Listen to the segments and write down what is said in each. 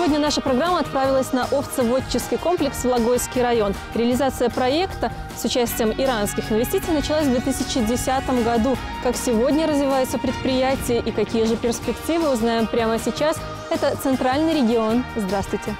Сегодня наша программа отправилась на овцеводческий комплекс в Логойский район. Реализация проекта с участием иранских инвестиций началась в 2010 году. Как сегодня развивается предприятие и какие же перспективы, узнаем прямо сейчас. Это Центральный регион. Здравствуйте!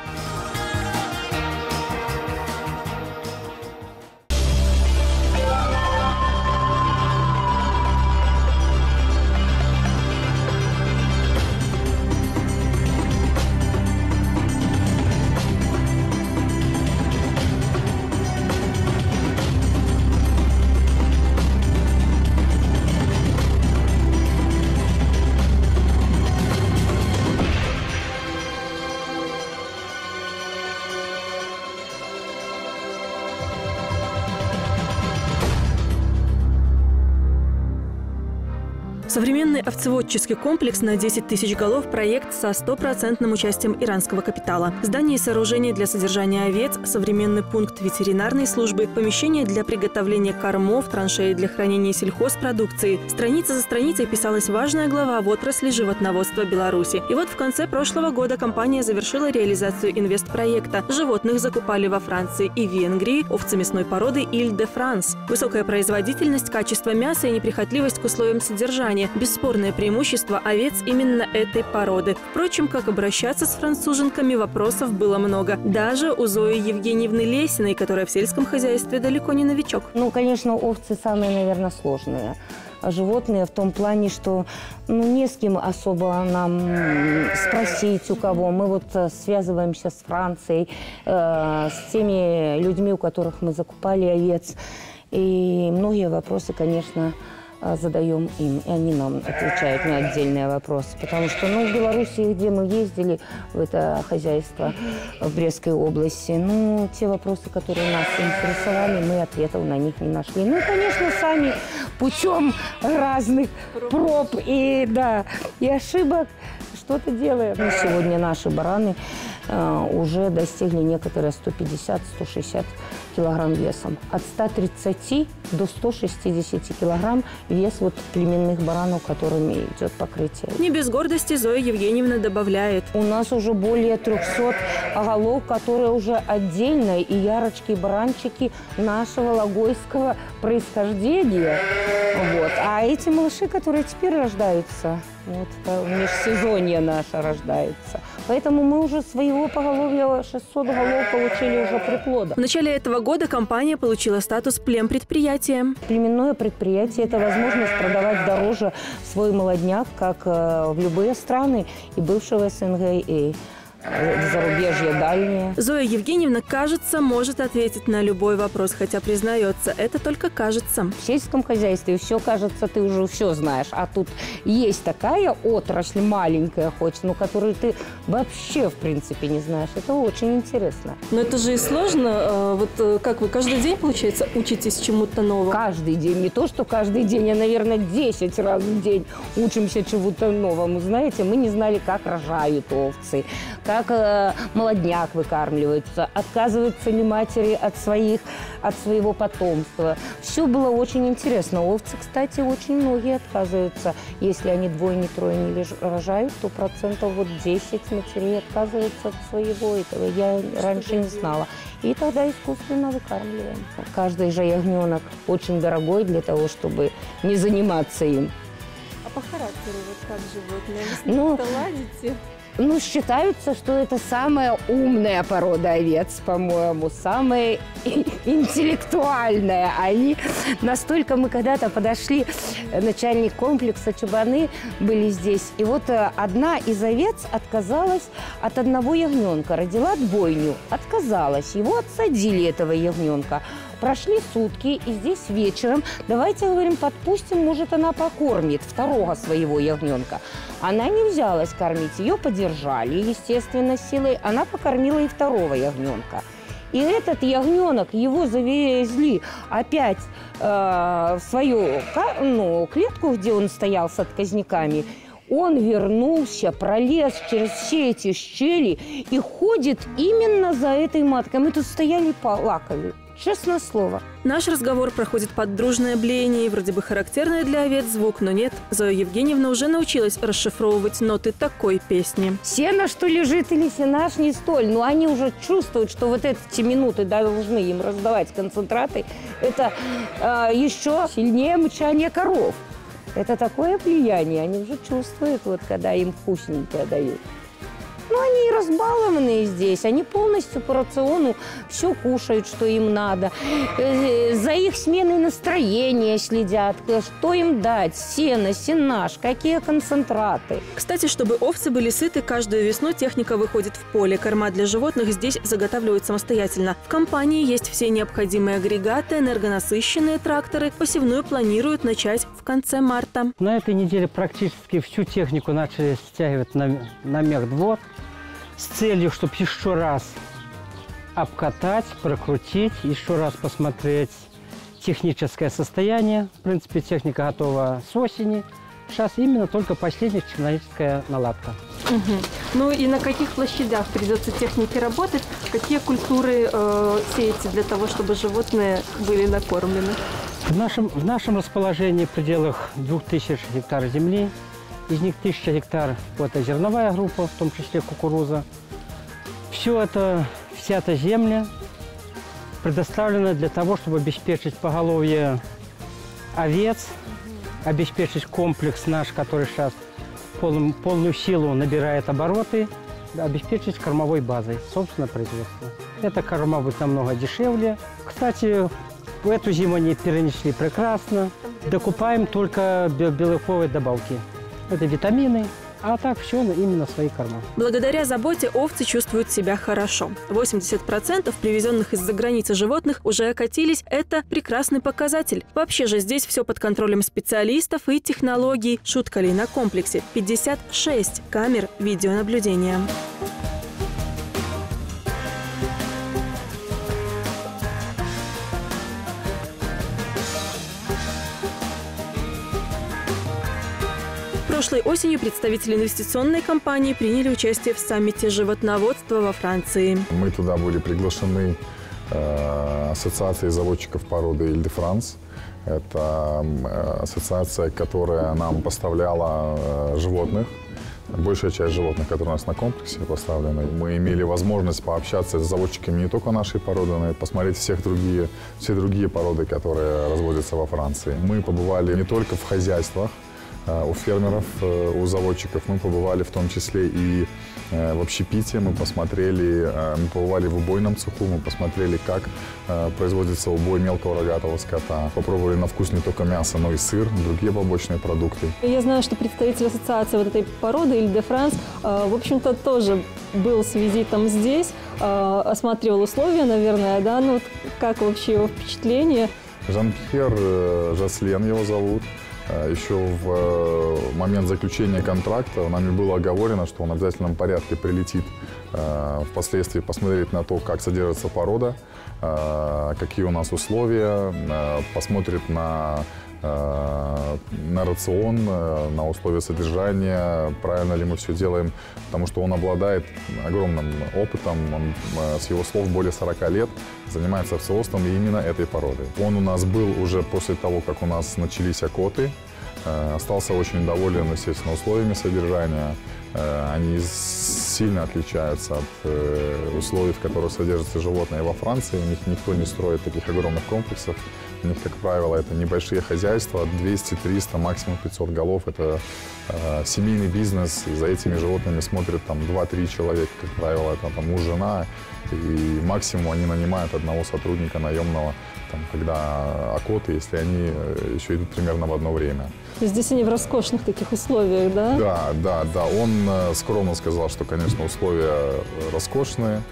Современный овцеводческий комплекс на 10 тысяч голов – проект со 100% участием иранского капитала. Здание и сооружение для содержания овец, современный пункт ветеринарной службы, помещение для приготовления кормов, траншеи для хранения сельхозпродукции. Страница за страницей писалась важная глава в отрасли животноводства Беларуси. И вот в конце прошлого года компания завершила реализацию инвестпроекта. Животных закупали во Франции и Венгрии, овцы мясной породы Иль-де-Франс. Высокая производительность, качество мяса и неприхотливость к условиям содержания – бесспорное преимущество овец именно этой породы. Впрочем, как обращаться с француженками, вопросов было много. Даже у Зои Евгеньевны Лесиной, которая в сельском хозяйстве далеко не новичок. Ну, конечно, овцы самые, наверное, сложные животные в том плане, что не с кем особо нам спросить, у кого. Мы вот связываемся с Францией, с теми людьми, у которых мы закупали овец. И многие вопросы, конечно, задаем им, и они нам отвечают на отдельные вопросы. Потому что, в Беларуси, где мы ездили, в это хозяйство в Брестской области, те вопросы, которые нас интересовали, мы ответов на них не нашли. Ну, и, конечно, сами путем разных проб и ошибок что-то делаем. Сегодня наши бараны уже достигли некоторые 150-160 килограмм весом. От 130 до 160 килограмм вес племенных баранов, которыми идет покрытие. Не без гордости Зоя Евгеньевна добавляет. У нас уже более 300 голов, которые уже отдельные, и ярочки, и баранчики нашего логойского происхождения. А эти малыши, которые теперь рождаются, в межсезонье наше рождается. Поэтому мы уже своего поголовья 600 голов получили уже приплода. В начале этого года компания получила статус племпредприятия. Племенное предприятие – это возможность продавать дороже свой молодняк, как в любые страны, и бывшего СНГ, и зарубежье дальнее. Зоя Евгеньевна, кажется, может ответить на любой вопрос, хотя признается, это только кажется. В сельском хозяйстве все кажется, ты уже все знаешь, а тут есть такая отрасль маленькая, которую ты вообще в принципе не знаешь. Это очень интересно. Но это же и сложно. Как вы каждый день, получается, учитесь чему-то новому? Каждый день. Не то, что каждый день, а, наверное, 10 раз в день учимся чему-то новому. Знаете, мы не знали, как рожают овцы, как молодняк выкармливается, отказываются ли матери от своего потомства. Все было очень интересно. Овцы, кстати, очень многие отказываются. Если они двойне-трое не рожают, то 10% матерей отказываются от своего. Этого я раньше не знала. И тогда искусственно выкармливаем. Каждый же ягненок очень дорогой для того, чтобы не заниматься им. А по характеру как животные? Вы ладите? Считаются, что это самая умная порода овец, по-моему, самая интеллектуальная. Они настолько... Мы когда-то подошли, начальник комплекса Чубаны были здесь, и одна из овец отказалась от одного ягненка, родила двойню, отказалась. Его отсадили, этого ягненка. Прошли сутки, и здесь вечером, давайте, говорим, подпустим, может, она покормит второго своего ягненка. Она не взялась кормить, ее подержали, естественно, силой. Она покормила и второго ягненка. И этот ягненок, его завезли опять в свою клетку, где он стоял с отказниками. Он вернулся, пролез через все эти щели и ходит именно за этой маткой. Мы тут стояли и плакали. Честное слово. Наш разговор проходит под дружное блеяние, вроде бы характерный для овец звук, но нет. Зоя Евгеньевна уже научилась расшифровывать ноты такой песни. Сено, что лежит, или сенаж не столь. Но они уже чувствуют, что вот эти минуты должны им раздавать концентраты. Это еще сильнее мычание коров. Это такое влияние, они уже чувствуют, вот, когда им вкусненькое дают. Ну, они разбалованные здесь, они полностью по рациону все кушают, что им надо. За их сменой настроения следят, что им дать, сено, сенаж, какие концентраты. Кстати, чтобы овцы были сыты, каждую весну техника выходит в поле. Корма для животных здесь заготавливают самостоятельно. В компании есть все необходимые агрегаты, энергонасыщенные тракторы. Посевную планируют начать в конце марта. На этой неделе практически всю технику начали стягивать на мехдвор с целью, чтобы еще раз обкатать, прокрутить, еще раз посмотреть техническое состояние. В принципе, техника готова с осени. Сейчас именно только последняя технологическая наладка. Ну и на каких площадях придется технике работать? Какие культуры сеете для того, чтобы животные были накормлены? В нашем расположении в пределах 2000 гектар земли. Из них 1000 гектар – это зерновая группа, в том числе кукуруза. Вся эта земля предоставлена для того, чтобы обеспечить поголовье овец, обеспечить комплекс наш, который сейчас полную силу набирает обороты, обеспечить кормовой базой, собственное производство. Это корма будет намного дешевле. Кстати, эту зиму они перенесли прекрасно. Докупаем только белковые добавки. Это витамины, а так все именно свои корма. Благодаря заботе овцы чувствуют себя хорошо. 80% привезенных из-за границы животных уже окатились. Это прекрасный показатель. Вообще же здесь все под контролем специалистов и технологий. Шутка ли, на комплексе 56 камер видеонаблюдения. Прошлой осенью представители инвестиционной компании приняли участие в саммите животноводства во Франции. Мы туда были приглашены Ассоциацией заводчиков породы Иль-де-Франс. Это ассоциация, которая нам поставляла животных. Большая часть животных, которые у нас на комплексе поставлены. Мы имели возможность пообщаться с заводчиками не только нашей породы, но и посмотреть все другие породы, которые разводятся во Франции. Мы побывали не только в хозяйствах, у фермеров, у заводчиков. Мы побывали в том числе и в общепите. Мы побывали в убойном цеху, мы посмотрели, как производится убой мелкого рогатого скота. Попробовали на вкус не только мясо, но и сыр, другие побочные продукты. Я знаю, что представитель ассоциации вот этой породы Иль-де-Франс, в общем-то, тоже был с визитом здесь, осматривал условия, наверное, да? Ну, вот как вообще его впечатление? Жан-Пьер Жаслен его зовут. Еще в момент заключения контракта нами было оговорено, что он в обязательном порядке прилетит впоследствии посмотреть на то, как содержится порода, какие у нас условия, посмотрит на рацион, на условия содержания, правильно ли мы все делаем, потому что он обладает огромным опытом, он, с его слов, более 40 лет занимается овцеводством именно этой породы. Он у нас был уже после того, как у нас начались окоты, остался очень доволен, естественно, условиями содержания. Они сильно отличаются от условий, в которых содержатся животные во Франции. У них никто не строит таких огромных комплексов. У них, как правило, это небольшие хозяйства, 200, 300, максимум 500 голов. Это семейный бизнес, и за этими животными смотрят там 2-3 человека, как правило, это там муж, жена. И максимум они нанимают одного сотрудника наемного, там, когда окоты, если они еще идут примерно в одно время. Здесь они в роскошных таких условиях, да? Да. Он скромно сказал, что, конечно, условия роскошные.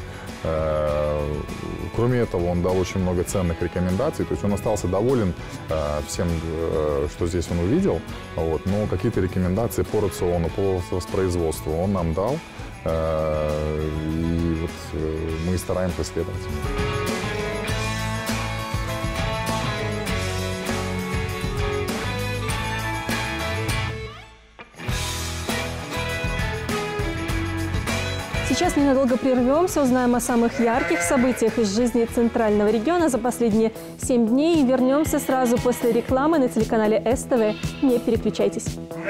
Кроме этого, он дал очень много ценных рекомендаций. То есть он остался доволен всем, что здесь он увидел. Вот, но какие-то рекомендации по рациону, по воспроизводству он нам дал. И вот мы стараемся следовать. Сейчас ненадолго прервемся, узнаем о самых ярких событиях из жизни Центрального региона за последние 7 дней и вернемся сразу после рекламы на телеканале СТВ. Не переключайтесь.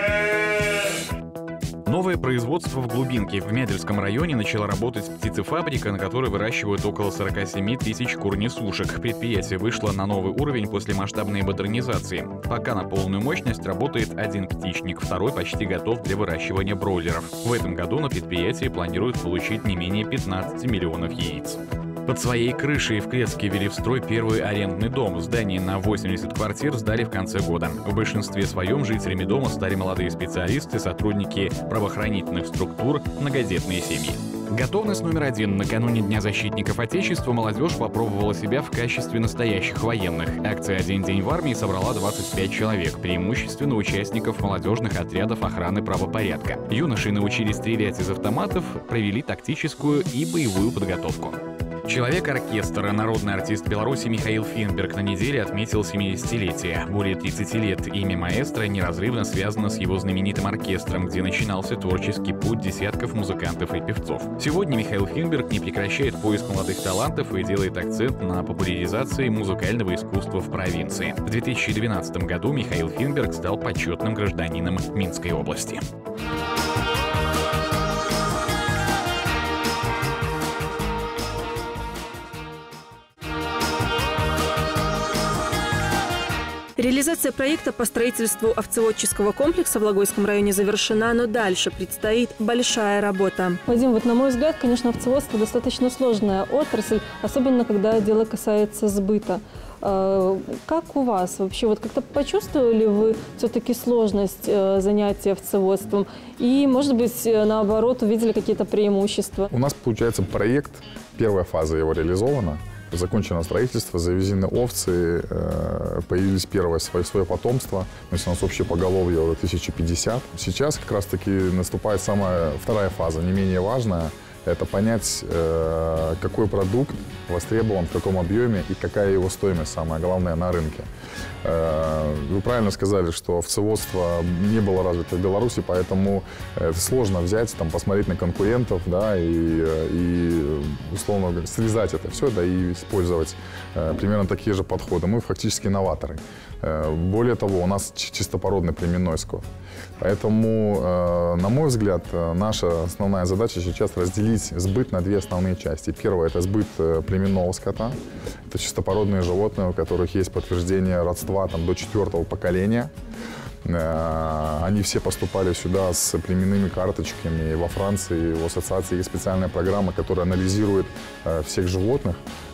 Новое производство в Глубинке. В Мядельском районе начала работать птицефабрика, на которой выращивают около 47 тысяч кур-несушек. Предприятие вышло на новый уровень после масштабной модернизации. Пока на полную мощность работает один птичник, второй почти готов для выращивания бройлеров. В этом году на предприятии планируют получить не менее 15 миллионов яиц. Под своей крышей в Клецке ввели в строй первый арендный дом. Здание на 80 квартир сдали в конце года. В большинстве своем жителями дома стали молодые специалисты, сотрудники правоохранительных структур, многодетные семьи. Готовность номер 1. Накануне Дня защитников Отечества молодежь попробовала себя в качестве настоящих военных. Акция «Один день в армии» собрала 25 человек, преимущественно участников молодежных отрядов охраны правопорядка. Юноши научились стрелять из автоматов, провели тактическую и боевую подготовку. Человек-оркестр, народный артист Беларуси Михаил Финберг на неделе отметил 70-летие. Более 30 лет имя маэстро неразрывно связано с его знаменитым оркестром, где начинался творческий путь десятков музыкантов и певцов. Сегодня Михаил Финберг не прекращает поиск молодых талантов и делает акцент на популяризации музыкального искусства в провинции. В 2012 году Михаил Финберг стал почетным гражданином Минской области. Реализация проекта по строительству овцеводческого комплекса в Логойском районе завершена, но дальше предстоит большая работа. Вадим, вот на мой взгляд, конечно, овцеводство достаточно сложная отрасль, особенно когда дело касается сбыта. Как у вас вообще? Вот как-то почувствовали вы все-таки сложность занятия овцеводством? И, может быть, наоборот, увидели какие-то преимущества? У нас, получается, проект, первая фаза его реализована. Закончено строительство, завезены овцы, появились первое свое потомство. То есть у нас общее поголовье 1050. Сейчас как раз-таки наступает вторая фаза, не менее важная. Это понять, какой продукт востребован, в каком объеме и какая его стоимость, самое главное, на рынке. Вы правильно сказали, что овцеводство не было развито в Беларуси, поэтому сложно взять, посмотреть на конкурентов, да, и условно говоря, срезать это все, да, и использовать примерно такие же подходы. Мы фактически новаторы. Более того, у нас чистопородный племенной скот. Поэтому, на мой взгляд, наша основная задача сейчас разделить сбыт на две основные части. Первое – это сбыт племенного скота. Это чистопородные животные, у которых есть подтверждение родства до 4-го поколения. Они все поступали сюда с племенными карточками. Во Франции в ассоциации есть специальная программа, которая анализирует всех животных.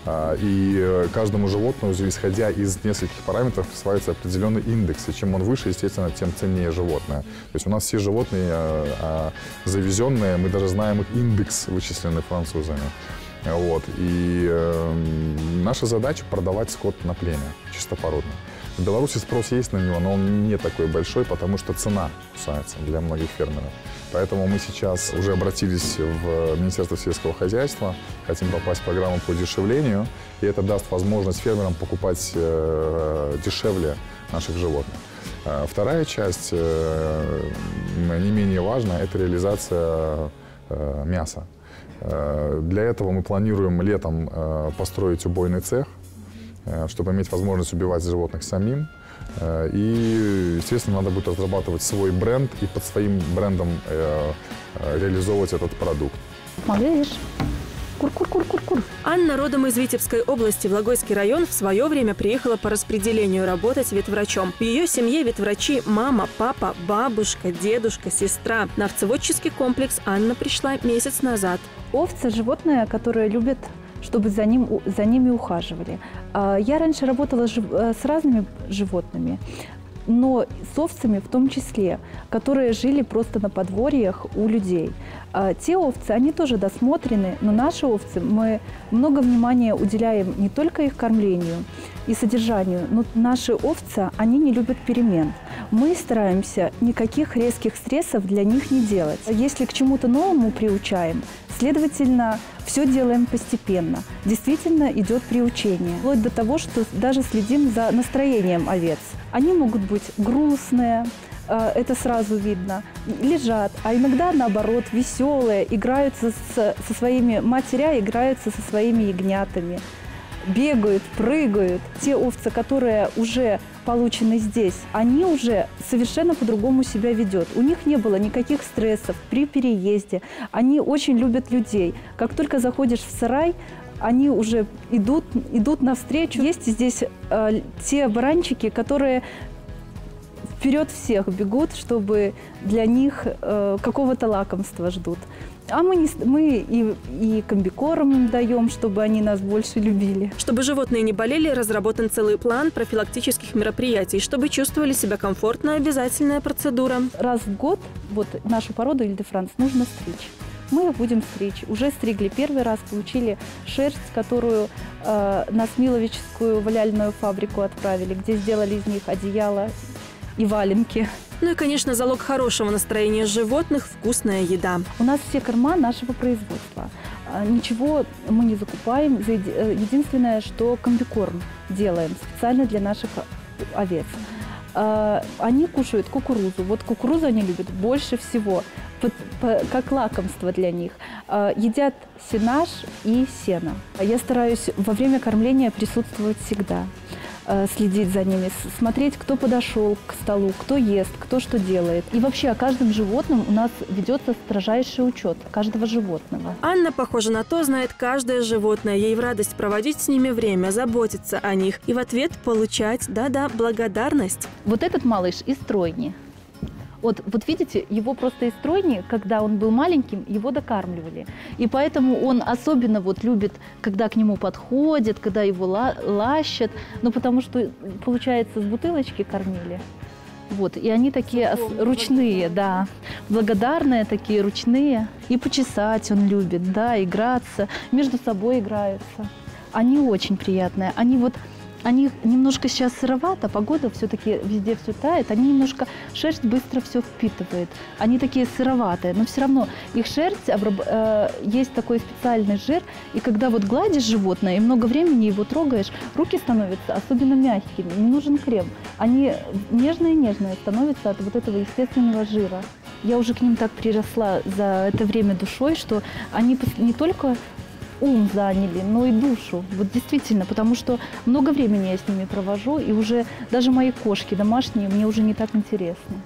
И каждому животному, исходя из нескольких параметров, присваивается определенный индекс. И чем он выше, естественно, тем ценнее животное. То есть у нас все животные завезенные, мы даже знаем их индекс, вычисленный французами. Вот. И наша задача – продавать скот на племя чистопородный. В Беларуси спрос есть на него, но он не такой большой, потому что цена кусается для многих фермеров. Поэтому мы сейчас уже обратились в Министерство сельского хозяйства, хотим попасть в программу по удешевлению, и это даст возможность фермерам покупать дешевле наших животных. Вторая часть, не менее важная, это реализация мяса. Для этого мы планируем летом построить убойный цех, чтобы иметь возможность убивать животных самим. И, естественно, надо будет разрабатывать свой бренд и под своим брендом реализовывать этот продукт. Малыш, кур-кур-кур-кур-кур. Анна родом из Витебской области. В Логойский район в свое время приехала по распределению работать ветврачом. В ее семье ветврачи мама, папа, бабушка, дедушка, сестра. На овцеводческий комплекс Анна пришла месяц назад. Овцы – животное, которое любит, чтобы за ними ухаживали. Я раньше работала с разными животными, но с овцами в том числе, которые жили просто на подворьях у людей. Те овцы, они тоже досмотрены, но наши овцы, мы много внимания уделяем не только их кормлению и содержанию, но наши овцы, они не любят перемен. Мы стараемся никаких резких стрессов для них не делать. Если к чему-то новому приучаем, следовательно, все делаем постепенно. Действительно идет приучение. Вплоть до того, что даже следим за настроением овец. Они могут быть грустные, это сразу видно, лежат, а иногда, наоборот, веселые, играются со своими, матеря играются со своими ягнятами, бегают, прыгают. Те овцы, которые уже получены здесь, они уже совершенно по-другому себя ведут. У них не было никаких стрессов при переезде. Они очень любят людей. Как только заходишь в сарай, они уже идут навстречу. Есть здесь те баранчики, которые вперед всех бегут, чтобы для них какого-то лакомства ждут. А мы и комбикорм им даем, чтобы они нас больше любили. Чтобы животные не болели, разработан целый план профилактических мероприятий. Чтобы чувствовали себя комфортно, обязательная процедура. Раз в год вот нашу породу Иль-де-Франс нужно стричь. Мы будем стричь. Уже стригли первый раз, получили шерсть, которую на Смиловическую валяльную фабрику отправили, где сделали из них одеяло и валенки. Ну и, конечно, залог хорошего настроения животных – вкусная еда. У нас все корма нашего производства. Ничего мы не закупаем. Единственное, что комбикорм делаем специально для наших овец. Они кушают кукурузу. Вот кукурузу они любят больше всего, как лакомство для них. Едят сенаж и сено. Я стараюсь во время кормления присутствовать всегда. Следить за ними, смотреть, кто подошел к столу, кто ест, кто что делает. И вообще о каждом животном у нас ведется строжайший учет каждого животного. Анна, похоже на то, знает каждое животное. Ей в радость проводить с ними время, заботиться о них. И в ответ получать, да-да, благодарность. Вот этот малыш из тройни. Вот видите, его просто из тройни, когда он был маленьким, его докармливали. И поэтому он особенно вот любит, когда к нему подходят, когда его лащат. Ну, потому что, получается, с бутылочки кормили. Вот, и они такие ручные, да, благодарные такие, ручные. И почесать он любит, да, играться, между собой играются. Они очень приятные. Они немножко сейчас сыровато, погода все-таки везде все тает, они немножко, шерсть быстро все впитывает. Они такие сыроватые, но все равно их шерсть, есть такой специальный жир, и когда вот гладишь животное и много времени его трогаешь, руки становятся особенно мягкими, не нужен крем. Они нежные-нежные становятся от вот этого естественного жира. Я уже к ним так приросла за это время душой, что они не только ум заняли, но и душу. Вот действительно, потому что много времени я с ними провожу, и уже даже мои кошки домашние мне уже не так интересны.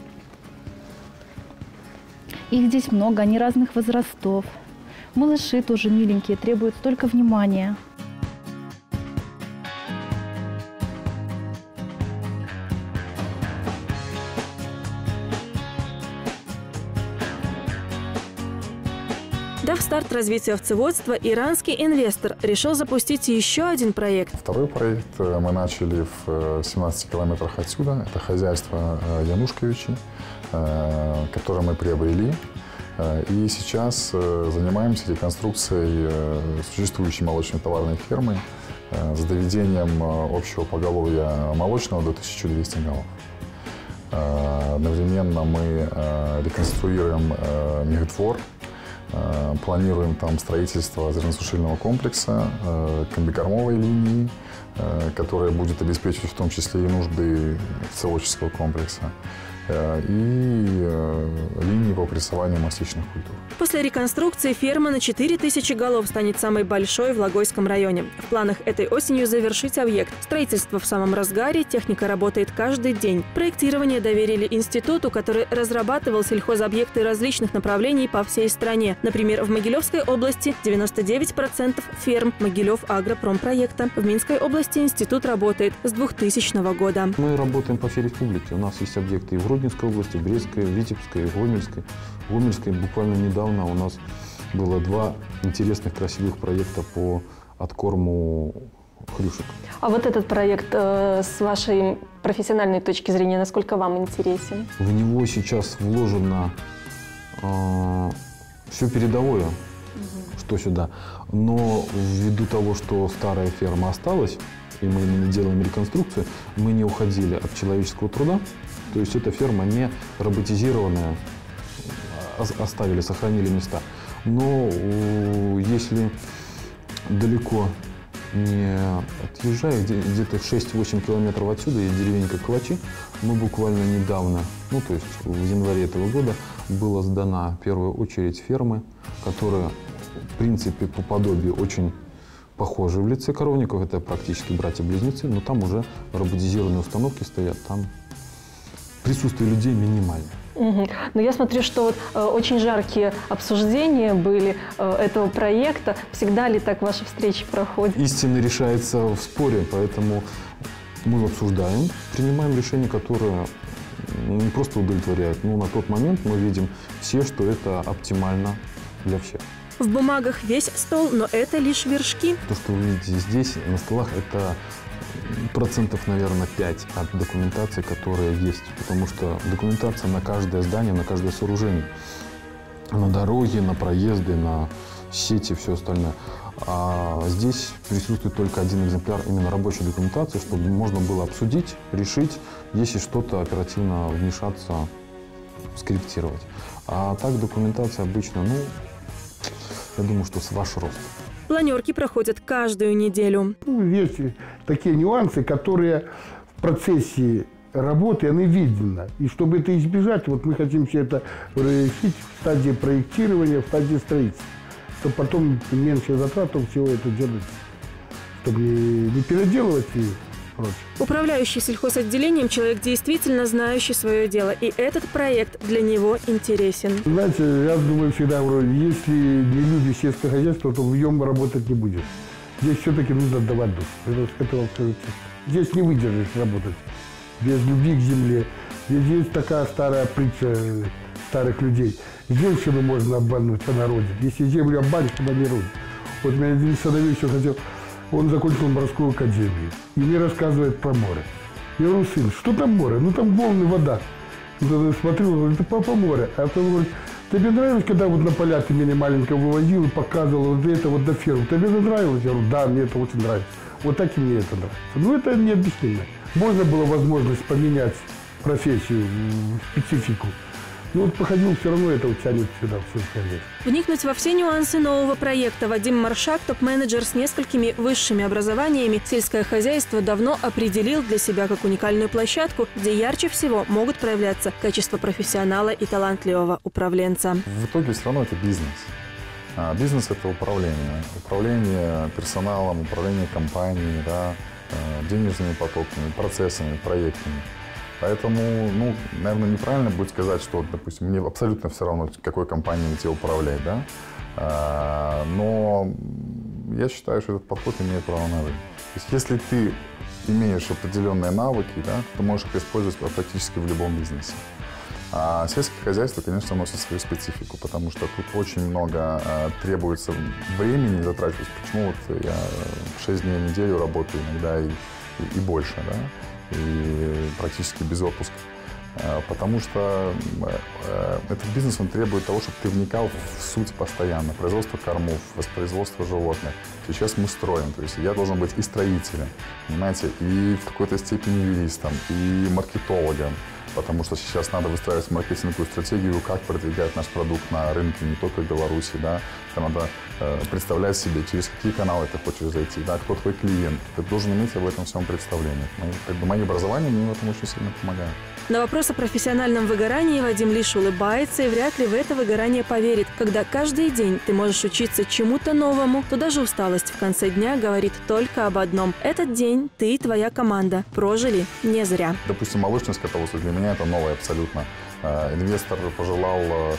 Их здесь много, они разных возрастов. Малыши тоже миленькие, требуют столько внимания. Дав старт развитию овцеводства, иранский инвестор решил запустить еще один проект. Второй проект мы начали в 17 километрах отсюда. Это хозяйство Янушковичей, которое мы приобрели. И сейчас занимаемся реконструкцией существующей молочной товарной фермы с доведением общего поголовья молочного до 1200 голов. Одновременно мы реконструируем мехдвор. Планируем там строительство зерносушильного комплекса, комбикормовой линии, которая будет обеспечивать в том числе и нужды овцеводческого комплекса, и линии по прессованию масличных культур. После реконструкции ферма на 4000 голов станет самой большой в Логойском районе. В планах этой осенью завершить объект. Строительство в самом разгаре, техника работает каждый день. Проектирование доверили институту, который разрабатывал сельхозобъекты различных направлений по всей стране. Например, в Могилевской области 99% ферм Могилев агропромпроекта. В Минской области институт работает с 2000 года. Мы работаем по всей республике. У нас есть объекты и в Рудненской области, Брестской, Витебской, Гомельской. В Гомельской буквально недавно у нас было 2 интересных, красивых проекта по откорму хрюшек. А вот этот проект с вашей профессиональной точки зрения, насколько вам интересен? В него сейчас вложено все передовое, что сюда. Но ввиду того, что старая ферма осталась, и мы именно делаем реконструкцию, мы не уходили от человеческого труда. То есть эта ферма не роботизированная, оставили, сохранили места. Но если далеко не отъезжая, где-то 6-8 километров отсюда есть деревенька Калачи. Мы буквально недавно, ну то есть в январе этого года, была сдана в первую очередь фермы, которые в принципе по подобию очень похожи в лице коровников. Это практически братья-близнецы, но там уже роботизированные установки стоят, там присутствие людей минимальное. Но я смотрю, что вот, очень жаркие обсуждения были этого проекта. Всегда ли так ваши встречи проходят? Истина решается в споре, поэтому мы обсуждаем, принимаем решения, которые не просто удовлетворяют, но на тот момент мы видим все, что это оптимально для всех. В бумагах весь стол, но это лишь вершки. То, что вы видите здесь на столах, это процентов, наверное, 5 от документации, которая есть. Потому что документация на каждое здание, на каждое сооружение. На дороги, на проезды, на сети, все остальное. А здесь присутствует только один экземпляр именно рабочей документации, чтобы можно было обсудить, решить, если что-то оперативно вмешаться, скорректировать. А так документация обычно, ну, я думаю, что с ваш рост. Планерки проходят каждую неделю. Есть такие нюансы, которые в процессе работы, они видны. И чтобы это избежать, вот мы хотим все это решить в стадии проектирования, в стадии строительства. Чтобы потом меньше затратов всего это делать, чтобы не переделывать и прочее. Управляющий сельхозотделением человек, действительно знающий свое дело. И этот проект для него интересен. Знаете, я думаю всегда, если не любишь сельское хозяйство, то в нем работать не будешь. Здесь все-таки нужно отдавать душу. Это вам скажу честно. Здесь не выдержишь работать без любви к земле. Здесь есть такая старая притча старых людей. Женщину можно обмануть, она родит. Если землю обманешь, она не родит. Вот меня один садовик еще хотел, он закончил морскую академию. И мне рассказывает про море. Я говорю, сын, что там море? Ну там волны, вода. Я смотрю, говорю, это папа море. А потом говорит, тебе нравилось, когда вот на поля ты меня маленького вывозил и показывал вот это вот до фермы? Тебе это нравилось? Я говорю, да, мне это очень нравится. Вот так и мне это нравится. Ну это необъяснимо. Можно было возможность поменять профессию, специфику. Но вот походил, все равно это тянет сюда, в сельское хозяйство. Вникнуть во все нюансы нового проекта Вадим Маршак, топ-менеджер с несколькими высшими образованиями, сельское хозяйство давно определил для себя как уникальную площадку, где ярче всего могут проявляться качества профессионала и талантливого управленца. В итоге все равно это бизнес. Бизнес – это управление. Управление персоналом, управление компанией, да, денежными потоками, процессами, проектами. Поэтому, ну, наверное, неправильно будет сказать, что, допустим, мне абсолютно все равно, какой компанией тебе управлять, да. Но я считаю, что этот подход имеет право на жизнь. То есть, если ты имеешь определенные навыки, да, ты можешь их использовать практически в любом бизнесе. А сельское хозяйство, конечно, носит свою специфику, потому что тут очень много требуется времени затрачивать. Почему вот я 6 дней в неделю работаю иногда и больше, да? И практически без отпуска. Потому что этот бизнес, он требует того, чтобы ты вникал в суть постоянно. Производство кормов, воспроизводство животных. Сейчас мы строим, то есть я должен быть и строителем, понимаете, и в какой-то степени юристом, и маркетологом. Потому что сейчас надо выстраивать маркетинговую стратегию, как продвигать наш продукт на рынке, не только в Беларуси, да. Надо представлять себе, через какие каналы ты хочешь зайти, да, кто твой клиент. Ты должен иметь об этом всем представление. Ну, как бы мое образование мне в этом очень сильно помогает. На вопрос о профессиональном выгорании Вадим лишь улыбается и вряд ли в это выгорание поверит. Когда каждый день ты можешь учиться чему-то новому, то даже усталость в конце дня говорит только об одном. Этот день ты и твоя команда прожили не зря. Допустим, молочное скотоводство для меня это новое абсолютно. Инвестор пожелал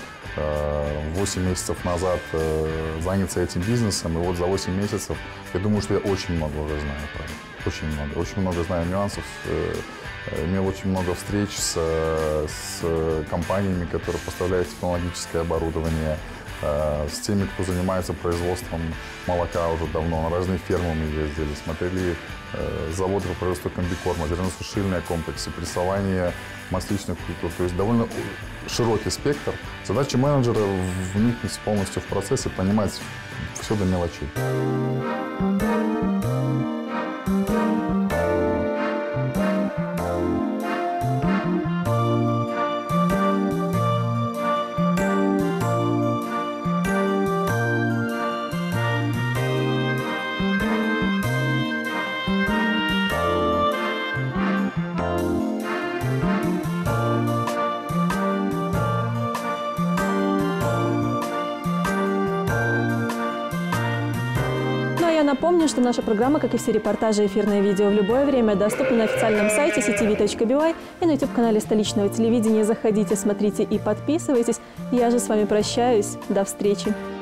8 месяцев назад заняться этим бизнесом, и вот за 8 месяцев я думаю, что я очень много уже знаю про это. Очень много. Очень много знаю нюансов. Имел очень много встреч с компаниями, которые поставляют технологическое оборудование, с теми, кто занимается производством молока уже давно. На разные фермы мы ездили, смотрели заводы по производству комбикорма, зерносушильные комплексы, прессование масличных культур. То есть довольно широкий спектр. Задача менеджера — вникнуть полностью в процесс и понимать все до мелочей. напомню, что наша программа, как и все репортажи и эфирные видео в любое время, доступны на официальном сайте ctv.by и на YouTube-канале столичного телевидения. Заходите, смотрите и подписывайтесь. Я же с вами прощаюсь. До встречи.